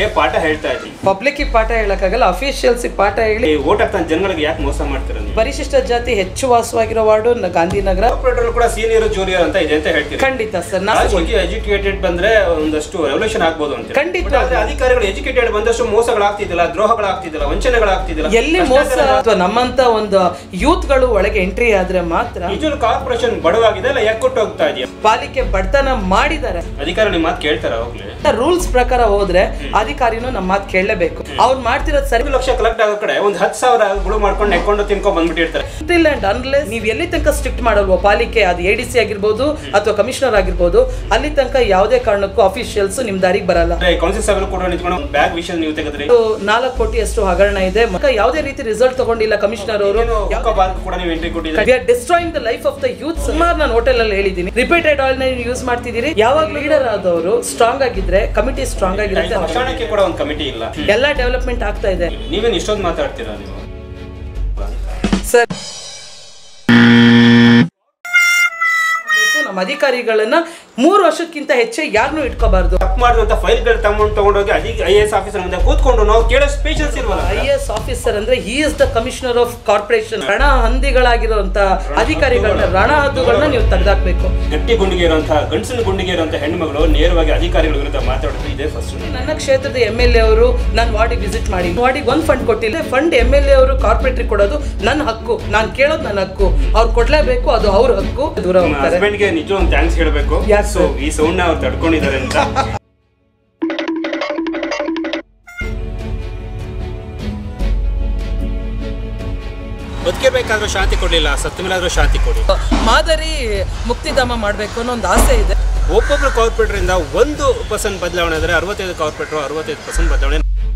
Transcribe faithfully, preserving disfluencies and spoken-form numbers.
ಗೆ ಪಾಠ ಹೇಳ್ತಾ ಇದ್ದೀನಿ. ಪಬ್ಲಿಕ್ ಪಾಠ ಹೇಳಕ್ಕಾಗಲ್ಲ, ಅಫಿಷಿಯಲ್ಸ್ ಪಾಠ ಹೇಳಿ ವೋಟ್ ಹಾಕ್ತಾನೆ ಜನಗಳಿಗೆ ಯಾಕೆ ಮೋಸ ಮಾಡ್ತೀರಾ ನೀವು? ಪರಿಶಿಷ್ಟ ಜಾತಿ ಹೆಚ್ಚು ವಾಸವಾಗಿರೋ ವಾರ್ಡು ಗಾಂಧಿನಗರ. ಕಾರ್ಪೊರೇಟರ್ ಕೂಡ ಸೀನಿಯರ್ ಜೂನಿಯರ್ ಅಂತ ಇದೆ ಅಂತ ಹೇಳ್ತೀವಿ. ಖಂಡಿತ ಸರ್, ನಾವು ಎಜುಕೇಟೆಡ್ ಬಂದ್ರೆ ಒಂದಷ್ಟು ರೆವಲ್ಯೂಷನ್ ಆಗ್ಬೋದು ಅಂತ. ಖಂಡಿತ. ಅಧಿಕಾರಿಗಳು ಎಜುಕೇಟೆಡ್ ಬಂದಷ್ಟು ಮೋಸಗಳಾಗ್ತಿದ್ದಿಲ್ಲ, ದ್ರೋಹಗಳಾಗ್ತಿದ್ದಿಲ್ಲ, ವಂಚನೆಗಳಾಗ್ತಿದ್ದಿಲ್ಲ. ಎಲ್ಲಿ ಮೋಸ ಅಥವಾ ನಮ್ಮಂತ ಒಂದು ಯೂತ್ ಗಳು ಒಳಗೆ ಎಂಟ್ರಿ ಆದ್ರೆ ಮಾತ್ರ. ನಿಜವಾಗ್ಲೂ ಕಾರ್ಪೊರೇಷನ್ ಬಡವಾಗಿದೆ ಅಲ್ಲ, ಯಾಕೆ ಕೊಟ್ಟು ಹೋಗ್ತಾ ಇದೆಯಾ? ಪಾಲಿಕೆ ಬಡತನ ಮಾಡಿದ್ದಾರೆ. ಅಧಿಕಾರಿ ನಿಮ್ಮ ಮಾತು ಕೇಳ್ತಾರ? ಹೋಗ್ಲಿ, ರೂಲ್ಸ್ ಪ್ರಕಾರ ಹೋದ್ರೆ ಅಧಿಕಾರಿನೂ ನಮ್ಮ ಮಾತು ಕೇಳಲೇಬೇಕು. ಅವ್ರು ಮಾಡ್ತಿರೋದು ಸರಿ. ಲಕ್ಷ ಕಲೆಕ್ಟ್ ಆಗೋ ಕಡೆ ಒಂದ್ ಹತ್ತು ಸಾವಿರ ಗುಳು ಮಾಡ್ಕೊಂಡು ನೆಕ್ಕೊಂಡು ತಿನ್ಕೊಂಡ್ ಬಂದ್ಬಿಟ್ಟಿರ್ತಾರೆ. ಅನ್ಲೆಸ್ ನೀವು ಎಲ್ಲಿ ತನಕ ಸ್ಟ್ರಿಕ್ಟ್ ಮಾಡಲ್ವೋ ಪಾಲಿಕೆ, ಅದು ಎ ಡಿ ಸಿ ಆಗಿರ್ಬೋದು ಅಥವಾ ಕಮಿಷನರ್ ಆಗಿರ್ಬೋದು, ಅಲ್ಲಿ ತನಕ ಯಾವುದೇ ಕಾರಣಕ್ಕೂ ಅಫಿಷಿಯಲ್ಸ್ ನಿಮ್ ದಾರಿಗೆ ಬರಲ್ಲ. ಕೌನ್ಸಿಲ್ ಸಭೆ ಕೂಡ ನಿಂತ್ಕೊಂಡು ಬ್ಯಾಗ್ ವಿಷಯ ನೀವು ತೆಗೆದ್ರಿ. ನಾಲ್ಕು ಕೋಟಿ ಅಷ್ಟು ಹಗರಣ ಇದೆ, ಯಾವುದೇ ರೀತಿ ರಿಸಲ್ಟ್ ತಗೊಂಡಿಲ್ಲ ಕಮಿಷನರ್ ಅವರು. ಕೂಡ ನೀವು ಎಂಟ್ರಿ ಕೊಟ್ಟಿದ್ದೀರಿ. Destroying the life of the youth. ಸುಮಾರು ನಾನು ಹೋಟೆಲ್ ಅಲ್ಲಿ ಹೇಳಿದ್ದೀನಿ, ರಿಪೀಟೆಡ್ ಆಯಿಲ್ ನ ಯೂಸ್ ಮಾಡ್ತಿದ್ದೀರಿ. ಯಾವಾಗ ಲೀಡರ್ ಆದವರು ಸ್ಟ್ರಾಂಗ್ ಆಗಿದ್ರೆ ಕಮಿಟಿ ಸ್ಟ್ರಾಂಗ್ ಆಗಿರುತ್ತೆ. ವರ್ಷಾಣಕ್ಕೆ ಕೂಡ ಒಂದು ಕಮಿಟಿ ಇಲ್ಲ, ಎಲ್ಲ ಡೆವಲಪ್ಮೆಂಟ್ ಆಗ್ತಾ ಇದೆ. ನೀವೇನು ಇಷ್ಟೊಂದು ಮಾತಾಡ್ತೀರಾ ನೀವು ಸರ್? ನಮ್ಮ ಅಧಿಕಾರಿಗಳನ್ನ ಮೂರು ವರ್ಷಕ್ಕಿಂತ ಹೆಚ್ಚೆ ಯಾರನ್ನೂ ಇಟ್ಕೋಬಾರ್ದು. ತಪ್ಪು ಮಾಡಿದಂತ ಫೈಲ್ಗಳು ತಗೊಂಡು ತಗೊಂಡೋಗಿ ಐ ಎ ಎಸ್ ಆಫೀಸರ್ ಮುಂದೆ ಕೂತ್ಕೊಂಡು ನಾವು ಕೇಳೋ ಸ್ಪೇಷಲ್ಸ್ ಇಲ್ವಲ್ಲ. ಐ ಎ ಎಸ್ ಆಫೀಸರ್ ಅಂದ್ರೆ he is the commissioner of corporation. ರಣ ಹಂದಿಗಳಾಗಿರುವಂತ ಅಧಿಕಾರಿಗಳನ್ನ, ರಣ ಹದ್ದುಗಳನ್ನ ನೀವು ತೆಗೆದಾಕ್ಬೇಕು. ಗಟ್ಟಿ ಗುಂಡಿಗೆ ಇರುವಂತಹ, ಗಂಡಸಿನ ಗುಂಡಿಗೆ ಇರುವಂತಹ ಹೆಣ್ಮಗಳು ನೇರವಾಗಿ ಅಧಿಕಾರಿಗಳ ವಿರುದ್ಧ ಮಾತಾಡೋದು ಇದೆ ಫಸ್ಟ್. ನನ್ನ ಕ್ಷೇತ್ರದ ಎಂ ಎಲ್ ಎ ಅವರು ನಾನು ವಾರ್ಡಿಗೆ ವಿಸಿಟ್ ಮಾಡಿ, ವಾರ್ಡಿಗೆ ಒಂದು ಫಂಡ್ ಕೊಟ್ಟಿಲ್ಲ. ಫಂಡ್ ಎಂ ಎಲ್ ಎ ಅವರು ಕಾರ್ಪೊರೇಟರ್ ಕೊಡೋದು ನನ್ನ ಹಕ್ಕು, ನಾನು ಕೇಳೋದು ನನ್ನ ಹಕ್ಕು, ಅವ್ರು ಕೊಡ್ಲೇಬೇಕು, ಅದು ಅವ್ರ ಹಕ್ಕು. ದೂರ ಹೋಗ್ತಾರೆ. ಹಸ್ಬೆಂಡ್ಗೆ ನಿಜ ಒಂದು ಥ್ಯಾಂಕ್ಸ್ ಹೇಳಬೇಕು. ಸೊ ಈ ಸೌಂಡ್ ನ ಅವ್ರು ತಡ್ಕೊಂಡಿದ್ದಾರೆ ಅಂತ. ಬದುಕಿರ್ಬೇಕಾದ್ರೂ ಶಾಂತಿ ಕೊಡಲಿಲ್ಲ, ಸತ್ತ ಮೇಲಾದ್ರೂ ಶಾಂತಿ ಕೊಡಿ. ಮಾದರಿ ಮುಕ್ತಿಧಾಮ ಮಾಡಬೇಕು ಅನ್ನೋ ಒಂದು ಆಸೆ ಇದೆ. ಒಬ್ಬೊಬ್ರು ಕಾರ್ಪೊರೇಟರ್ ಇಂದ ಒಂದು ಪರ್ಸೆಂಟ್ ಬದಲಾವಣೆ ಆದರೆ ಅರವತ್ತೈದು ಕಾರ್ಪೊರೇಟರ್ ಅರವತ್ತೈದು ಪರ್ಸೆಂಟ್ ಬದಲಾವಣೆ